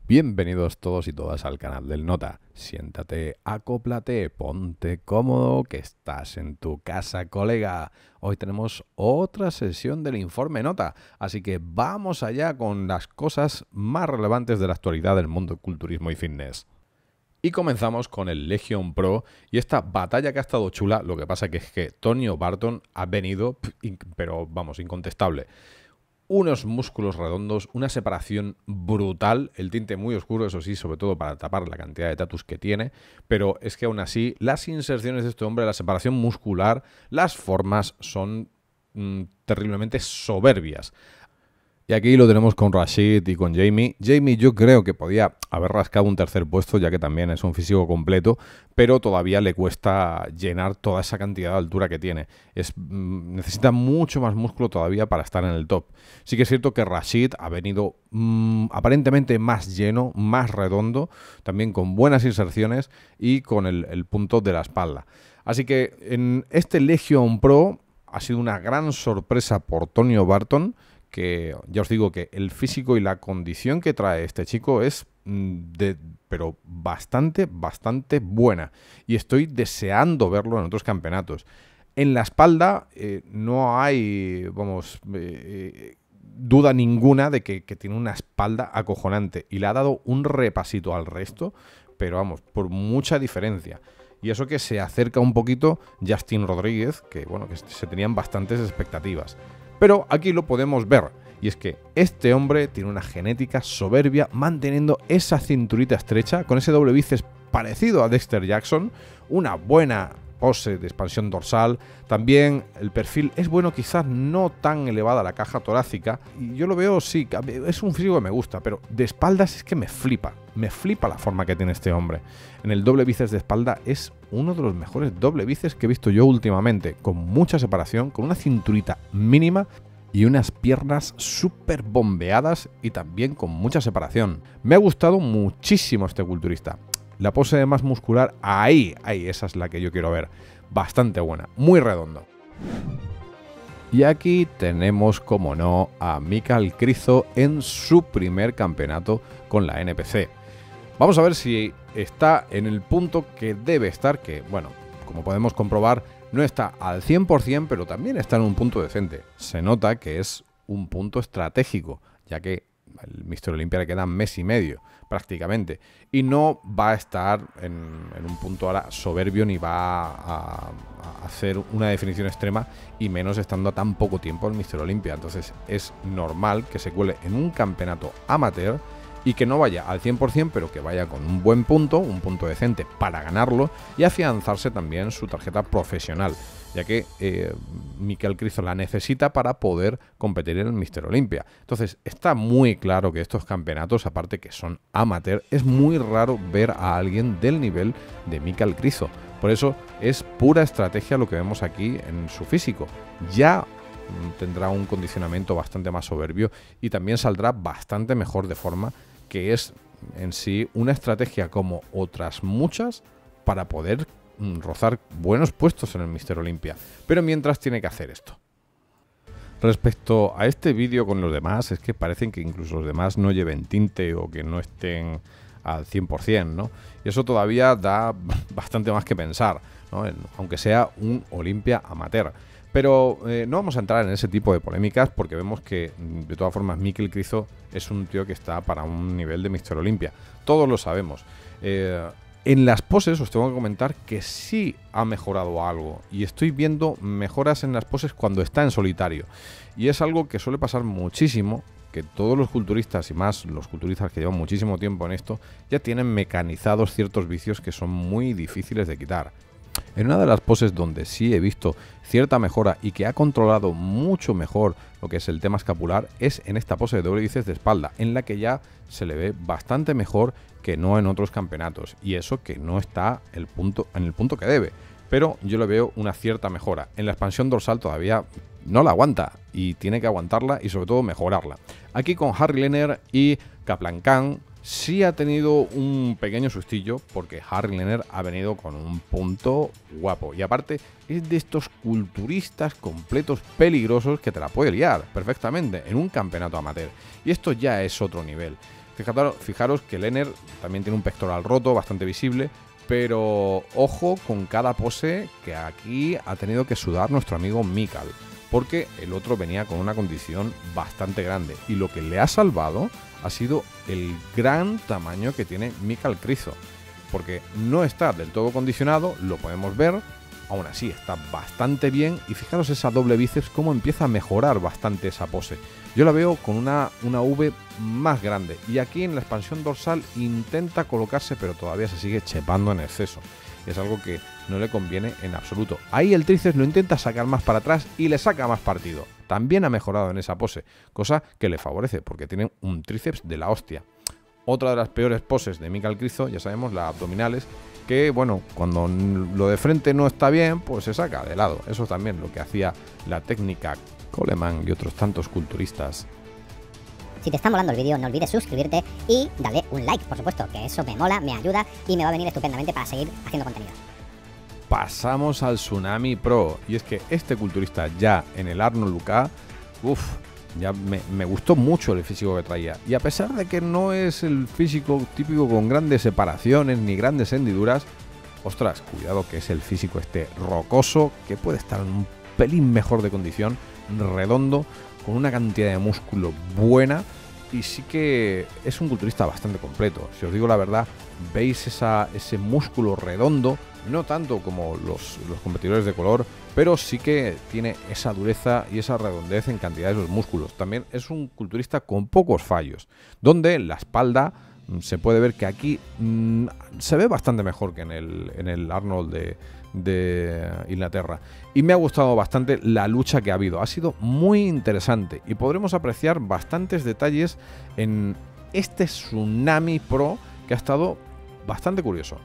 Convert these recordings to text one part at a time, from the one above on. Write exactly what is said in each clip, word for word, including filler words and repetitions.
Bienvenidos todos y todas al canal del Nota. Siéntate, acóplate, ponte cómodo, que estás en tu casa, colega. Hoy tenemos otra sesión del informe Nota, así que vamos allá con las cosas más relevantes de la actualidad del mundo del culturismo y fitness. Y comenzamos con el Legion Pro y esta batalla que ha estado chula. Lo que pasa que es que Tonio Barton ha venido, pero vamos, incontestable. Unos músculos redondos, una separación brutal, el tinte muy oscuro, eso sí, sobre todo para tapar la cantidad de tatus que tiene, pero es que aún así las inserciones de este hombre, la separación muscular, las formas son mmm, terriblemente soberbias. Y aquí lo tenemos con Rashid y con Jamie. Jamie yo creo que podía haber rascado un tercer puesto, ya que también es un físico completo, pero todavía le cuesta llenar toda esa cantidad de altura que tiene. Es, mm, necesita mucho más músculo todavía para estar en el top. Sí que es cierto que Rashid ha venido mmm, aparentemente más lleno, más redondo, también con buenas inserciones y con el, el punto de la espalda. Así que en este Legion Pro ha sido una gran sorpresa por Tonio Barton, que ya os digo que el físico y la condición que trae este chico es de, pero bastante, bastante buena. Y estoy deseando verlo en otros campeonatos. En la espalda eh, no hay, vamos, eh, duda ninguna de que, que tiene una espalda acojonante. Y le ha dado un repasito al resto, pero vamos, por mucha diferencia. Y eso que se acerca un poquito Justin Rodríguez, que bueno, que se tenían bastantes expectativas. Pero aquí lo podemos ver, y es que este hombre tiene una genética soberbia, manteniendo esa cinturita estrecha, con ese doble bíceps parecido a Dexter Jackson, una buena pose de expansión dorsal, también el perfil es bueno, quizás no tan elevada la caja torácica, y yo lo veo, sí, es un físico que me gusta, pero de espaldas es que me flipa, me flipa la forma que tiene este hombre. En el doble bíceps de espalda es uno de los mejores doble bíceps que he visto yo últimamente, con mucha separación, con una cinturita mínima y unas piernas súper bombeadas y también con mucha separación. Me ha gustado muchísimo este culturista. La pose de más muscular, ahí, ahí, esa es la que yo quiero ver. Bastante buena, muy redondo. Y aquí tenemos, como no, a Mikael Krizo en su primer campeonato con la N P C. Vamos a ver si está en el punto que debe estar, que, bueno, como podemos comprobar, no está al cien por cien, pero también está en un punto decente. Se nota que es un punto estratégico, ya que el míster Olympia le queda mes y medio, prácticamente. Y no va a estar en, en un punto ahora soberbio, ni va a, a hacer una definición extrema, y menos estando a tan poco tiempo el míster Olympia. Entonces es normal que se cuele en un campeonato amateur y que no vaya al cien por cien, pero que vaya con un buen punto, un punto decente para ganarlo y afianzarse también su tarjeta profesional, ya que eh, Mikael Krizo la necesita para poder competir en el míster Olympia. Entonces está muy claro que estos campeonatos, aparte que son amateur, es muy raro ver a alguien del nivel de Mikael Krizo. Por eso es pura estrategia lo que vemos aquí en su físico. Ya tendrá un condicionamiento bastante más soberbio y también saldrá bastante mejor de forma, que es en sí una estrategia como otras muchas para poder mm, rozar buenos puestos en el míster Olympia. Pero mientras tiene que hacer esto. Respecto a este vídeo con los demás, es que parecen que incluso los demás no lleven tinte o que no estén al cien por cien, ¿no? Y eso todavía da bastante más que pensar, ¿no? Aunque sea un Olympia amateur. Pero eh, no vamos a entrar en ese tipo de polémicas, porque vemos que, de todas formas, Mikael Krizo es un tío que está para un nivel de míster Olympia. Todos lo sabemos. Eh, en las poses os tengo que comentar que sí ha mejorado algo. Y estoy viendo mejoras en las poses cuando está en solitario. Y es algo que suele pasar muchísimo, que todos los culturistas, y más los culturistas que llevan muchísimo tiempo en esto, ya tienen mecanizados ciertos vicios que son muy difíciles de quitar. En una de las poses donde sí he visto cierta mejora y que ha controlado mucho mejor lo que es el tema escapular es en esta pose de doble bíceps de espalda, en la que ya se le ve bastante mejor que no en otros campeonatos, y eso que no está el punto, en el punto que debe, pero yo le veo una cierta mejora. En la expansión dorsal todavía no la aguanta y tiene que aguantarla y sobre todo mejorarla. Aquí con Harry Lehner y Kaplan Khan sí ha tenido un pequeño sustillo, porque Harry Lehner ha venido con un punto guapo. Y aparte es de estos culturistas completos peligrosos que te la puede liar perfectamente en un campeonato amateur. Y esto ya es otro nivel. Fijaros, fijaros que Lenner también tiene un pectoral roto, bastante visible, pero ojo con cada pose que aquí ha tenido que sudar nuestro amigo Mikael, porque el otro venía con una condición bastante grande y lo que le ha salvado ha sido el gran tamaño que tiene Mikael Krizo, porque no está del todo condicionado, lo podemos ver, aún así está bastante bien y fijaros esa doble bíceps cómo empieza a mejorar bastante esa pose. Yo la veo con una, una V más grande y aquí en la expansión dorsal intenta colocarse pero todavía se sigue chepando en exceso. Es algo que no le conviene en absoluto. Ahí el tríceps lo intenta sacar más para atrás y le saca más partido. También ha mejorado en esa pose, cosa que le favorece porque tiene un tríceps de la hostia. Otra de las peores poses de Mikael Krizo, ya sabemos, las abdominales, que bueno, cuando lo de frente no está bien, pues se saca de lado. Eso es también lo que hacía la técnica Coleman y otros tantos culturistas. Si te está molando el vídeo, no olvides suscribirte y darle un like, por supuesto, que eso me mola, me ayuda y me va a venir estupendamente para seguir haciendo contenido. Pasamos al Tsunami Pro, y es que este culturista ya en el Arnold U K, uff, ya me, me gustó mucho el físico que traía. Y a pesar de que no es el físico típico con grandes separaciones ni grandes hendiduras, ostras, cuidado que es el físico este rocoso, que puede estar en un pelín mejor de condición, redondo, con una cantidad de músculo buena, y sí que es un culturista bastante completo. Si os digo la verdad, veis esa, ese músculo redondo, no tanto como los, los competidores de color, pero sí que tiene esa dureza y esa redondez en cantidad de los músculos. También es un culturista con pocos fallos, donde la espalda se puede ver que aquí mmm, se ve bastante mejor que en el, en el Arnold de, de Inglaterra. Y me ha gustado bastante la lucha que ha habido. Ha sido muy interesante y podremos apreciar bastantes detalles en este Tsunami Pro que ha estado bastante curioso.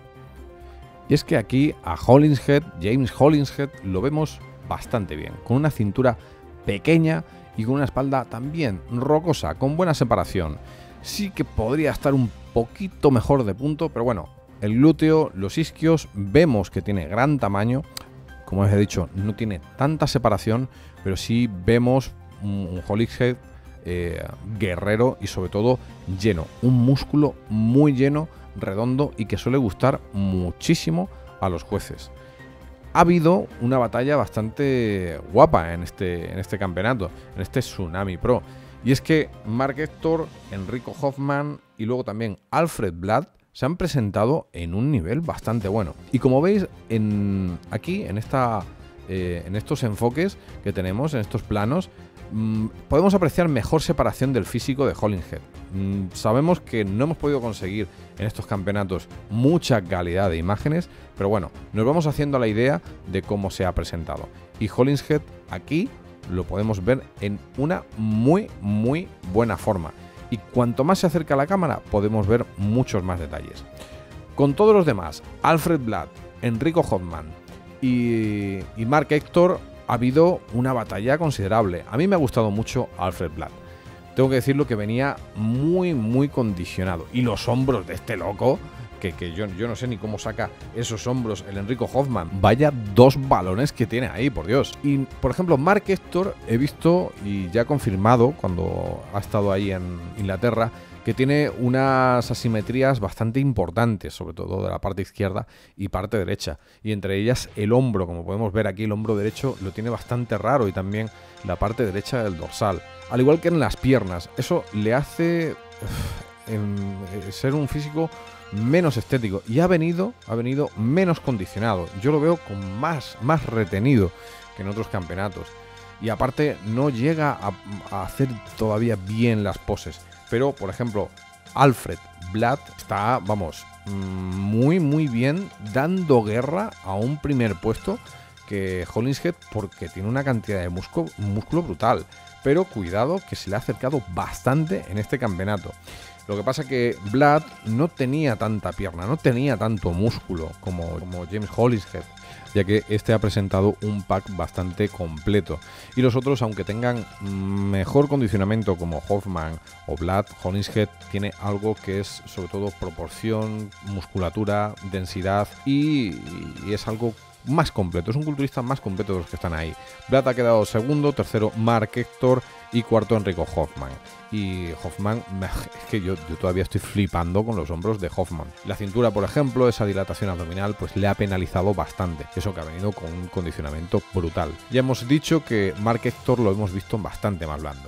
Y es que aquí a Hollingshead, James Hollingshead, lo vemos bastante bien, con una cintura pequeña y con una espalda también rocosa, con buena separación. Sí que podría estar un poquito mejor de punto, pero bueno, el glúteo, los isquios, vemos que tiene gran tamaño. Como os he dicho, no tiene tanta separación, pero sí vemos un Hollingshead eh, guerrero y sobre todo lleno, un músculo muy lleno, redondo y que suele gustar muchísimo a los jueces. Ha habido una batalla bastante guapa en este, en este campeonato, en este Tsunami Pro. Y es que Mark Hector, Enrico Hoffman y luego también Alfred Blad se han presentado en un nivel bastante bueno. Y como veis en, aquí, en, esta, eh, en estos enfoques que tenemos, en estos planos, mmm, podemos apreciar mejor separación del físico de Hollingshead. Mm, sabemos que no hemos podido conseguir en estos campeonatos mucha calidad de imágenes, pero bueno, nos vamos haciendo la idea de cómo se ha presentado. Y Hollingshead aquí lo podemos ver en una muy muy buena forma y cuanto más se acerca a la cámara podemos ver muchos más detalles. Con todos los demás, Alfred Blad, Enrico Hoffman y, y Mark Hector, ha habido una batalla considerable. A mí me ha gustado mucho Alfred Blad. Tengo que decirlo que venía muy muy condicionado y los hombros de este loco, que, que yo, yo no sé ni cómo saca esos hombros el Enrico Hoffman. Vaya dos balones que tiene ahí, por Dios. Y, por ejemplo, Mark Hector he visto y ya confirmado cuando ha estado ahí en Inglaterra que tiene unas asimetrías bastante importantes, sobre todo de la parte izquierda y parte derecha. Y entre ellas el hombro, como podemos ver aquí, el hombro derecho lo tiene bastante raro y también la parte derecha del dorsal. Al igual que en las piernas. Eso le hace uf, en, en ser un físico menos estético y ha venido, ha venido menos condicionado. Yo lo veo con más, más retenido que en otros campeonatos. Y aparte no llega a, a hacer todavía bien las poses. Pero, por ejemplo, Alfred Blad está, vamos, muy, muy bien dando guerra a un primer puesto que Hollingshead porque tiene una cantidad de músculo, músculo brutal. Pero cuidado que se le ha acercado bastante en este campeonato. Lo que pasa que Blad no tenía tanta pierna, no tenía tanto músculo como, como James Hollingshead, ya que este ha presentado un pack bastante completo. Y los otros, aunque tengan mejor condicionamiento como Hoffman o Blad, Hollingshead tiene algo que es sobre todo proporción, musculatura, densidad y, y es algo más completo, es un culturista más completo de los que están ahí. Brad ha quedado segundo, tercero Mark Hector y cuarto Enrico Hoffman. Y Hoffman, es que yo, yo todavía estoy flipando con los hombros de Hoffman. La cintura, por ejemplo, esa dilatación abdominal, pues le ha penalizado bastante. Eso que ha venido con un condicionamiento brutal. Ya hemos dicho que Mark Hector lo hemos visto bastante más blando.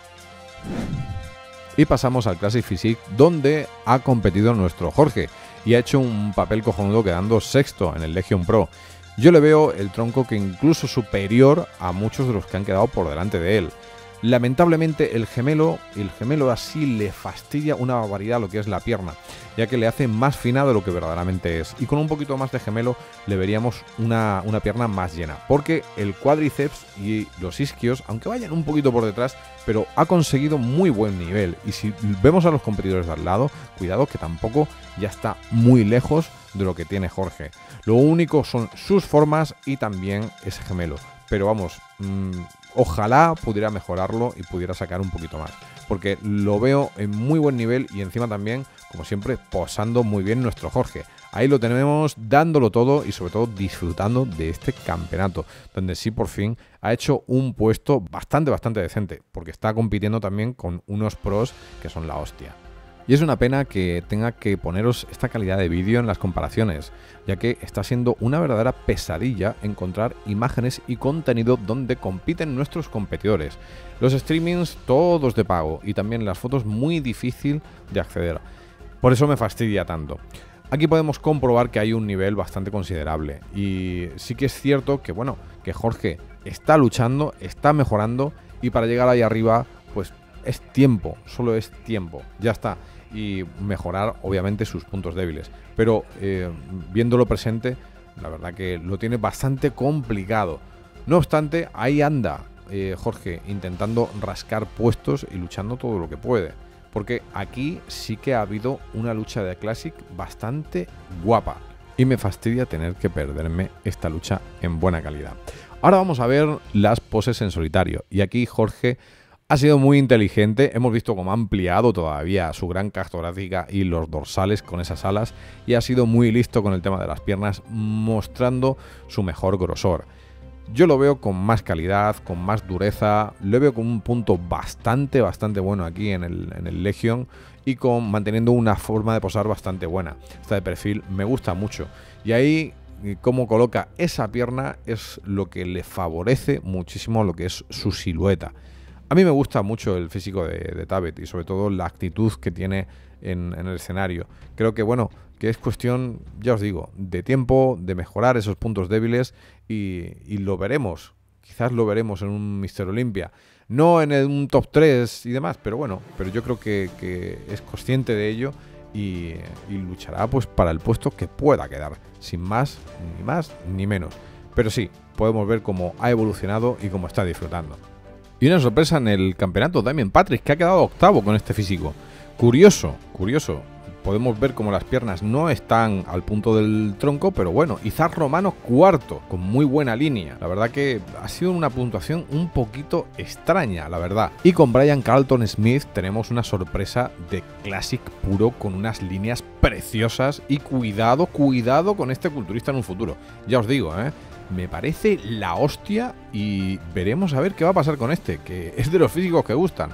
Y pasamos al Classic Physique, donde ha competido nuestro Jorge y ha hecho un papel cojonudo quedando sexto en el Legion Pro. Yo le veo el tronco que incluso superior a muchos de los que han quedado por delante de él. Lamentablemente el gemelo, el gemelo así le fastidia una barbaridad lo que es la pierna, ya que le hace más fina de lo que verdaderamente es. Y con un poquito más de gemelo le veríamos una, una pierna más llena, porque el cuádriceps y los isquios, aunque vayan un poquito por detrás, pero ha conseguido muy buen nivel. Y si vemos a los competidores de al lado, cuidado que tampoco ya está muy lejos de lo que tiene Jorge. Lo único son sus formas y también ese gemelo. Pero vamos, mmm, ojalá pudiera mejorarlo y pudiera sacar un poquito más, porque lo veo en muy buen nivel y encima también, como siempre, posando muy bien nuestro Jorge. Ahí lo tenemos dándolo todo y sobre todo disfrutando de este campeonato, donde sí por fin ha hecho un puesto bastante, bastante decente, porque está compitiendo también con unos pros que son la hostia. Y es una pena que tenga que poneros esta calidad de vídeo en las comparaciones, ya que está siendo una verdadera pesadilla encontrar imágenes y contenido donde compiten nuestros competidores. Los streamings todos de pago y también las fotos muy difícil de acceder. Por eso me fastidia tanto. Aquí podemos comprobar que hay un nivel bastante considerable y sí que es cierto que, bueno, que Jorge está luchando, está mejorando y para llegar ahí arriba, pues es tiempo, solo es tiempo, ya está. Y mejorar obviamente sus puntos débiles, pero eh, viéndolo presente, la verdad que lo tiene bastante complicado. No obstante, ahí anda eh, Jorge intentando rascar puestos y luchando todo lo que puede, porque aquí sí que ha habido una lucha de Classic bastante guapa y me fastidia tener que perderme esta lucha en buena calidad. Ahora vamos a ver las poses en solitario y aquí Jorge ha sido muy inteligente. Hemos visto cómo ha ampliado todavía su gran caja torácica y los dorsales con esas alas y ha sido muy listo con el tema de las piernas, mostrando su mejor grosor. Yo lo veo con más calidad, con más dureza, lo veo con un punto bastante, bastante bueno aquí en el, en el Legion y con manteniendo una forma de posar bastante buena. Esta de perfil me gusta mucho y ahí cómo coloca esa pierna es lo que le favorece muchísimo lo que es su silueta. A mí me gusta mucho el físico de, de Tabet y sobre todo la actitud que tiene en, en el escenario. Creo que, bueno, que es cuestión, ya os digo, de tiempo, de mejorar esos puntos débiles y, y lo veremos. Quizás lo veremos en un míster Olympia. No en el, un top tres y demás, pero bueno, pero yo creo que, que es consciente de ello y, y luchará pues para el puesto que pueda quedar, sin más, ni más, ni menos. Pero sí, podemos ver cómo ha evolucionado y cómo está disfrutando. Y una sorpresa en el campeonato, Damien Patrick, que ha quedado octavo con este físico. Curioso, curioso. Podemos ver como las piernas no están al punto del tronco, pero bueno, Izar Romano cuarto, con muy buena línea. La verdad que ha sido una puntuación un poquito extraña, la verdad. Y con Brian Carlton Smith tenemos una sorpresa de Classic puro, con unas líneas preciosas y cuidado, cuidado con este culturista en un futuro. Ya os digo, ¿eh? Me parece la hostia y veremos a ver qué va a pasar con este, que es de los físicos que gustan.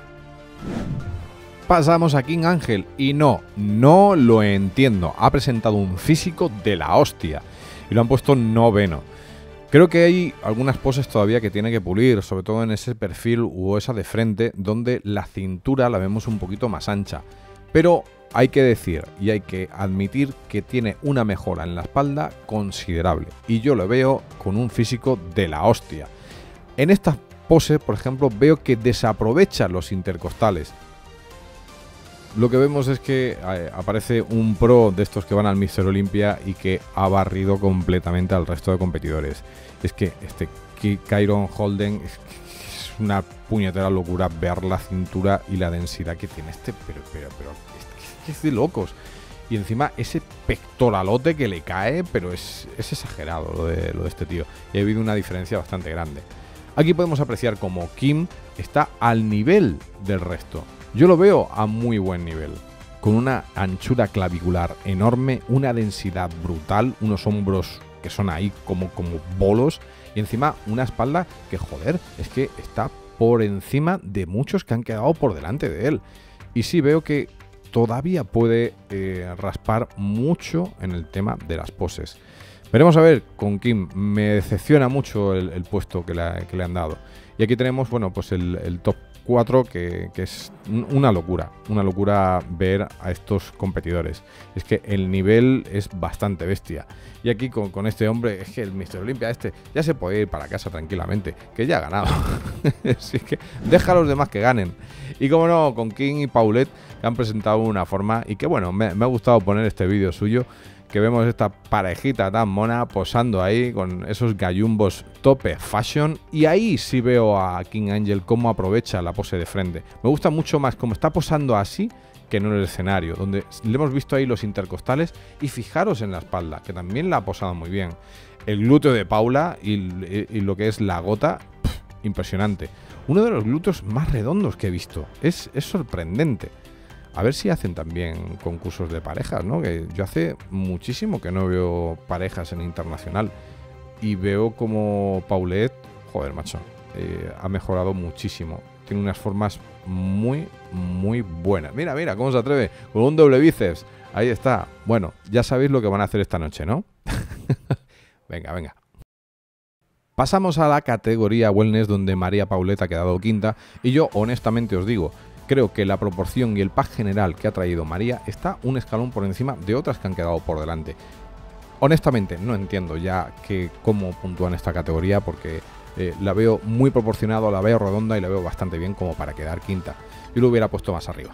Pasamos a King Ángel y no, no lo entiendo. Ha presentado un físico de la hostia y lo han puesto noveno. Creo que hay algunas poses todavía que tiene que pulir, sobre todo en ese perfil u esa de frente, donde la cintura la vemos un poquito más ancha. Pero hay que decir y hay que admitir que tiene una mejora en la espalda considerable. Y yo lo veo con un físico de la hostia. En esta pose, por ejemplo, veo que desaprovecha los intercostales. Lo que vemos es que eh, aparece un pro de estos que van al míster Olympia y que ha barrido completamente al resto de competidores. Es que este Kyron Holden es, es una puñetera locura ver la cintura y la densidad que tiene este, pero, pero, pero es, que es de locos. Y encima ese pectoralote que le cae, pero es, es exagerado lo de, lo de este tío. Y ha habido una diferencia bastante grande. Aquí podemos apreciar como Kim está al nivel del resto. Yo lo veo a muy buen nivel, con una anchura clavicular enorme, una densidad brutal, unos hombros que son ahí como, como bolos, y encima una espalda que, joder, es que está por encima de muchos que han quedado por delante de él. Y sí veo que todavía puede eh, raspar mucho en el tema de las poses. Veremos a ver con Kim. Me decepciona mucho el, el puesto que le, que le han dado. Y aquí tenemos, bueno, pues el, el top cuatro, que, que es una locura. Una locura ver a estos competidores. Es que el nivel es bastante bestia. Y aquí con, con este hombre, es que el míster Olympia este ya se puede ir para casa tranquilamente, que ya ha ganado. Así que deja a los demás que ganen. Y como no, con Kim y Paulette, que han presentado una forma, y que bueno, me, me ha gustado poner este vídeo suyo, que vemos esta parejita tan mona posando ahí con esos gallumbos tope fashion, y ahí sí veo a King Angel cómo aprovecha la pose de frente. Me gusta mucho más cómo está posando así que en el escenario, donde le hemos visto ahí los intercostales, y fijaros en la espalda, que también la ha posado muy bien. El glúteo de Paula y, y, y lo que es la gota, pff, impresionante. Uno de los glúteos más redondos que he visto, es, es sorprendente. A ver si hacen también concursos de parejas, ¿no? Que yo hace muchísimo que no veo parejas en internacional. Y veo como Paulette, joder, macho, eh, ha mejorado muchísimo. Tiene unas formas muy, muy buenas. Mira, mira, cómo se atreve, con un doble bíceps. Ahí está. Bueno, ya sabéis lo que van a hacer esta noche, ¿no? Venga, venga. Pasamos a la categoría Wellness, donde María Paulette ha quedado quinta. Y yo, honestamente, os digo, creo que la proporción y el pack general que ha traído María está un escalón por encima de otras que han quedado por delante. Honestamente, no entiendo ya que cómo puntúan esta categoría, porque eh, la veo muy proporcionado, la veo redonda y la veo bastante bien como para quedar quinta. Yo lo hubiera puesto más arriba.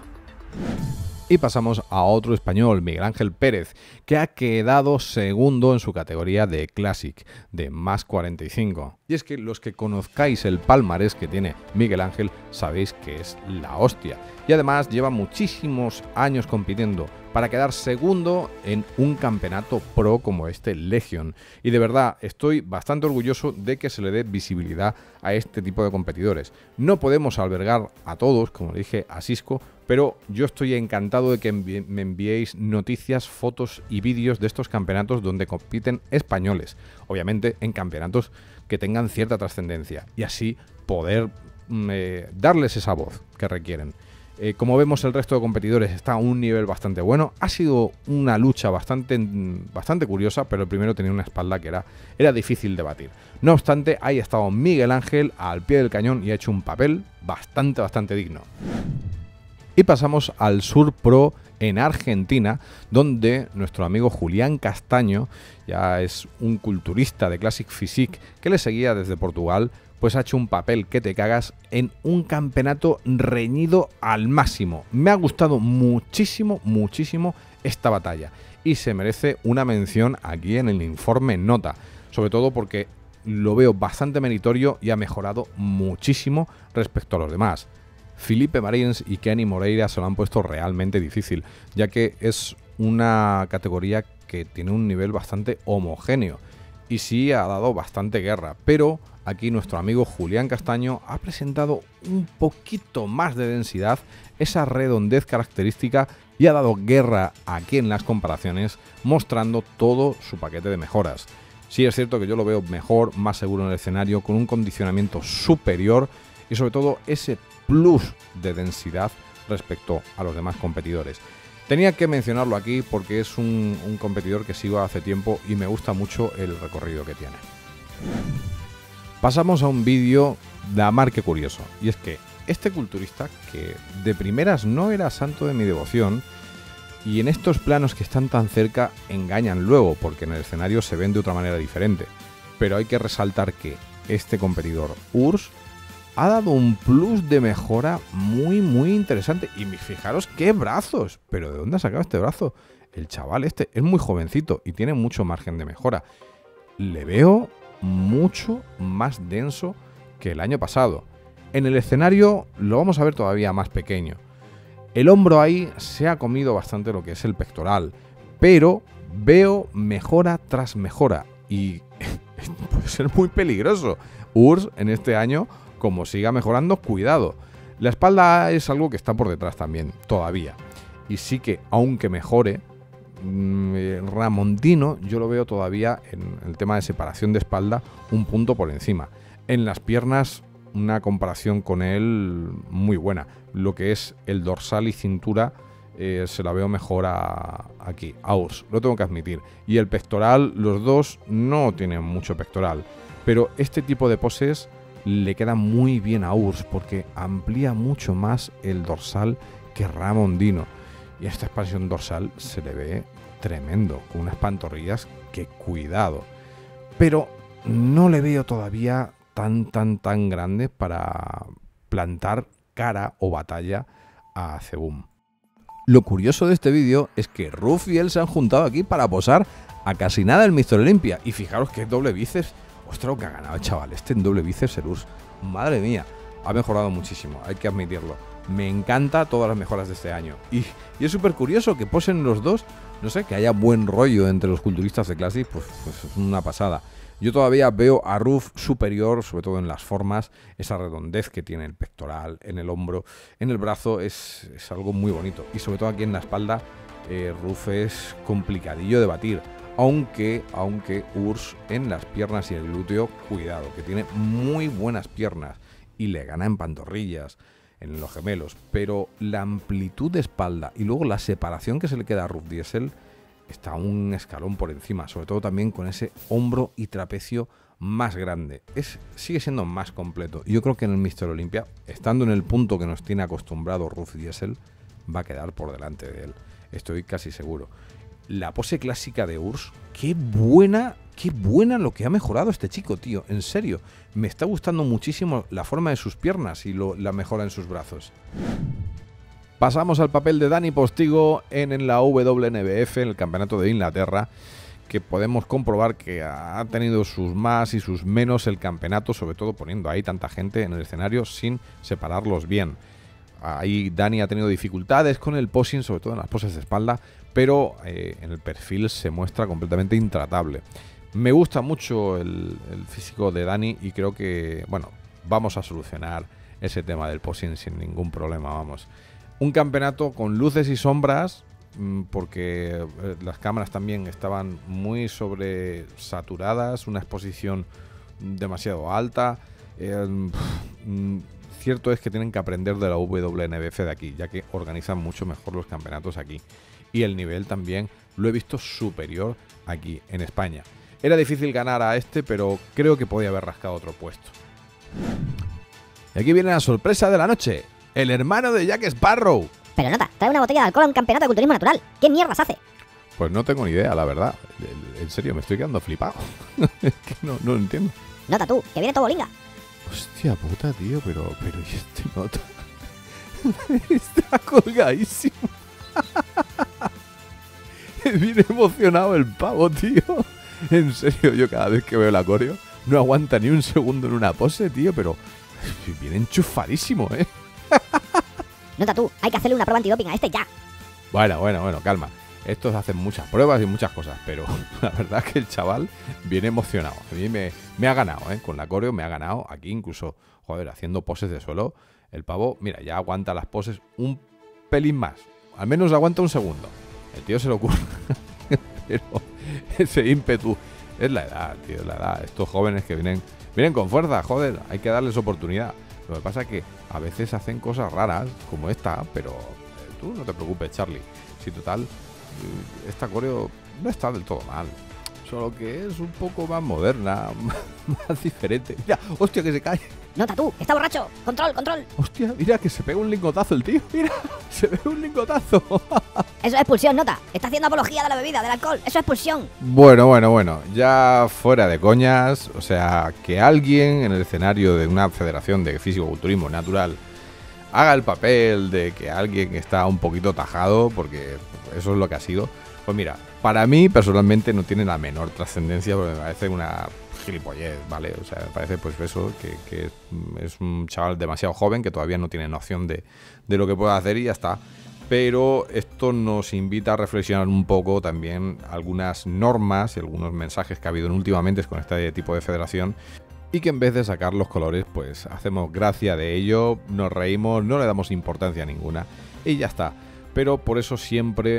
Y pasamos a otro español, Miguel Ángel Pérez, que ha quedado segundo en su categoría de Classic, de más cuarenta y cinco. Y es que los que conozcáis el palmarés que tiene Miguel Ángel sabéis que es la hostia. Y además lleva muchísimos años compitiendo para quedar segundo en un campeonato pro como este Legion. Y de verdad estoy bastante orgulloso de que se le dé visibilidad a este tipo de competidores. No podemos albergar a todos, como le dije a Cisco, pero yo estoy encantado de que envi- me enviéis noticias, fotos y vídeos de estos campeonatos donde compiten españoles. Obviamente en campeonatos que tengan cierta trascendencia y así poder eh, darles esa voz que requieren. Eh, como vemos, el resto de competidores está a un nivel bastante bueno. Ha sido una lucha bastante, bastante curiosa, pero el primero tenía una espalda que era, era difícil de batir. No obstante, ahí ha estado Miguel Ángel al pie del cañón y ha hecho un papel bastante, bastante digno. Y pasamos al Sur Pro en Argentina, donde nuestro amigo Julián Castaño, ya es un culturista de Classic Physique que le seguía desde Portugal, pues ha hecho un papel que te cagas en un campeonato reñido al máximo. Me ha gustado muchísimo, muchísimo esta batalla y se merece una mención aquí en el informe nota, sobre todo porque lo veo bastante meritorio y ha mejorado muchísimo respecto a los demás. Felipe Marins y Kenny Moreira se lo han puesto realmente difícil, ya que es una categoría que tiene un nivel bastante homogéneo y sí ha dado bastante guerra, pero aquí nuestro amigo Julián Castaño ha presentado un poquito más de densidad, esa redondez característica, y ha dado guerra aquí en las comparaciones, mostrando todo su paquete de mejoras. Sí es cierto que yo lo veo mejor, más seguro en el escenario, con un condicionamiento superior y sobre todo ese plus de densidad respecto a los demás competidores. Tenía que mencionarlo aquí porque es un, un competidor que sigo hace tiempo y me gusta mucho el recorrido que tiene. Pasamos a un vídeo de mar que curioso, y es que este culturista, que de primeras no era santo de mi devoción, y en estos planos que están tan cerca engañan luego, porque en el escenario se ven de otra manera diferente, pero hay que resaltar que este competidor U R S S ha dado un plus de mejora muy muy interesante. Y fijaros qué brazos, pero ¿de dónde ha sacado este brazo? El chaval este es muy jovencito y tiene mucho margen de mejora. Le veo mucho más denso que el año pasado. En el escenario lo vamos a ver todavía más pequeño. El hombro ahí se ha comido bastante lo que es el pectoral, pero veo mejora tras mejora y puede ser muy peligroso. U R S S en este año, como siga mejorando, cuidado. La espalda es algo que está por detrás también, todavía. Y sí que, aunque mejore, mm, Ramondino yo lo veo todavía en el tema de separación de espalda un punto por encima. En las piernas una comparación con él muy buena. Lo que es el dorsal y cintura eh, se la veo mejor a, aquí, a Urs, lo tengo que admitir. Y el pectoral, los dos no tienen mucho pectoral, pero este tipo de poses le queda muy bien a Urs porque amplía mucho más el dorsal que Ramondino. Y esta expansión dorsal se le ve tremendo, con unas pantorrillas que cuidado. Pero no le veo todavía tan, tan, tan grande para plantar cara o batalla a Zebum. Lo curioso de este vídeo es que Ruf y él se han juntado aquí para posar a casi nada el míster Olympia. Y fijaros que doble bíceps. Ostras, lo que ha ganado el chaval este en doble bíceps el Urs. Madre mía, ha mejorado muchísimo, hay que admitirlo. Me encanta todas las mejoras de este año. Y, y es súper curioso que posen los dos. No sé, que haya buen rollo entre los culturistas de Classic, pues, pues es una pasada. Yo todavía veo a Ruf superior, sobre todo en las formas, esa redondez que tiene el pectoral, en el hombro, en el brazo, es, es algo muy bonito. Y sobre todo aquí en la espalda, eh, Ruf es complicadillo de batir. Aunque, aunque Urs en las piernas y el glúteo, cuidado, que tiene muy buenas piernas y le gana en pantorrillas, en los gemelos. Pero la amplitud de espalda y luego la separación que se le queda a Ruf Diesel está un escalón por encima, sobre todo también con ese hombro y trapecio más grande. Es, sigue siendo más completo. Y yo creo que en el míster Olympia, estando en el punto que nos tiene acostumbrado Ruf Diesel, va a quedar por delante de él. Estoy casi seguro. La pose clásica de Urs, qué buena, qué buena lo que ha mejorado este chico, tío. En serio, me está gustando muchísimo la forma de sus piernas y lo, la mejora en sus brazos. Pasamos al papel de Dani Postigo en, en la W N B F, en el Campeonato de Inglaterra, que podemos comprobar que ha tenido sus más y sus menos el campeonato, sobre todo poniendo ahí tanta gente en el escenario sin separarlos bien. Ahí Dani ha tenido dificultades con el posing, sobre todo en las poses de espalda, pero eh, en el perfil se muestra completamente intratable. Me gusta mucho el, el físico de Dani y creo que, bueno, vamos a solucionar ese tema del posing sin ningún problema, vamos. Un campeonato con luces y sombras, porque las cámaras también estaban muy sobresaturadas, una exposición demasiado alta. Eh, cierto es que tienen que aprender de la W N B F de aquí, ya que organizan mucho mejor los campeonatos aquí. Y el nivel también lo he visto superior aquí en España. Era difícil ganar a este, pero creo que podía haber rascado otro puesto. Y aquí viene la sorpresa de la noche. El hermano de Jack Sparrow. Pero nota, trae una botella de alcohol a un campeonato de culturismo natural. ¿Qué mierdas hace? Pues no tengo ni idea, la verdad. En serio, me estoy quedando flipado. Es que no, no lo entiendo. Nota tú, que viene todo bolinga. Hostia puta, tío, pero, pero ¿y este nota? Está colgadísimo. Viene emocionado el pavo, tío. En serio, yo cada vez que veo el coreo no aguanta ni un segundo en una pose, tío, pero viene enchufadísimo, ¿eh? Nota tú, hay que hacerle una prueba antidoping a este ya. Bueno, bueno, bueno, calma. Estos hacen muchas pruebas y muchas cosas, pero la verdad es que el chaval viene emocionado. A mí me, me ha ganado, ¿eh? Con la coreo me ha ganado. Aquí incluso, joder, haciendo poses de suelo. El pavo, mira, ya aguanta las poses un pelín más. Al menos aguanta un segundo. El tío se lo ocurre. Pero ese ímpetu es la edad, tío, es la edad. Estos jóvenes que vienen, vienen con fuerza, joder, hay que darles oportunidad. Lo que pasa es que a veces hacen cosas raras, como esta, pero eh, tú no te preocupes, Charlie. Si total, esta coreo no está del todo mal. Solo que es un poco más moderna, más diferente. Mira, hostia, que se cae. Nota tú, que está borracho. Control, control. Hostia, mira, que se pega un lingotazo el tío. Mira, se pega un lingotazo. Eso es expulsión, nota. Está haciendo apología de la bebida, del alcohol. Eso es expulsión. Bueno, bueno, bueno. Ya fuera de coñas. O sea, que alguien en el escenario de una federación de físico-culturismo natural haga el papel de que alguien está un poquito tajado, porque eso es lo que ha sido. Pues mira, para mí personalmente no tiene la menor trascendencia, porque me parece una gilipollez, ¿vale? O sea, me parece pues eso, que, que es un chaval demasiado joven que todavía no tiene noción de, de lo que puede hacer y ya está. Pero esto nos invita a reflexionar un poco también algunas normas y algunos mensajes que ha habido últimamente con este tipo de federación, y que en vez de sacar los colores, pues hacemos gracia de ello, nos reímos, no le damos importancia ninguna y ya está. Pero por eso siempre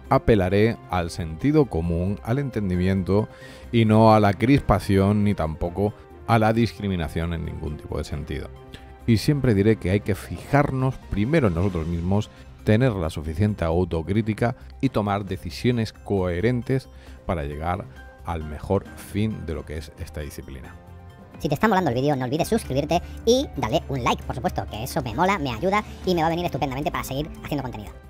apelaré al sentido común, al entendimiento y no a la crispación ni tampoco a la discriminación en ningún tipo de sentido. Y siempre diré que hay que fijarnos primero en nosotros mismos, tener la suficiente autocrítica y tomar decisiones coherentes para llegar al mejor fin de lo que es esta disciplina. Si te está molando el vídeo, no olvides suscribirte y darle un like, por supuesto, que eso me mola, me ayuda y me va a venir estupendamente para seguir haciendo contenido.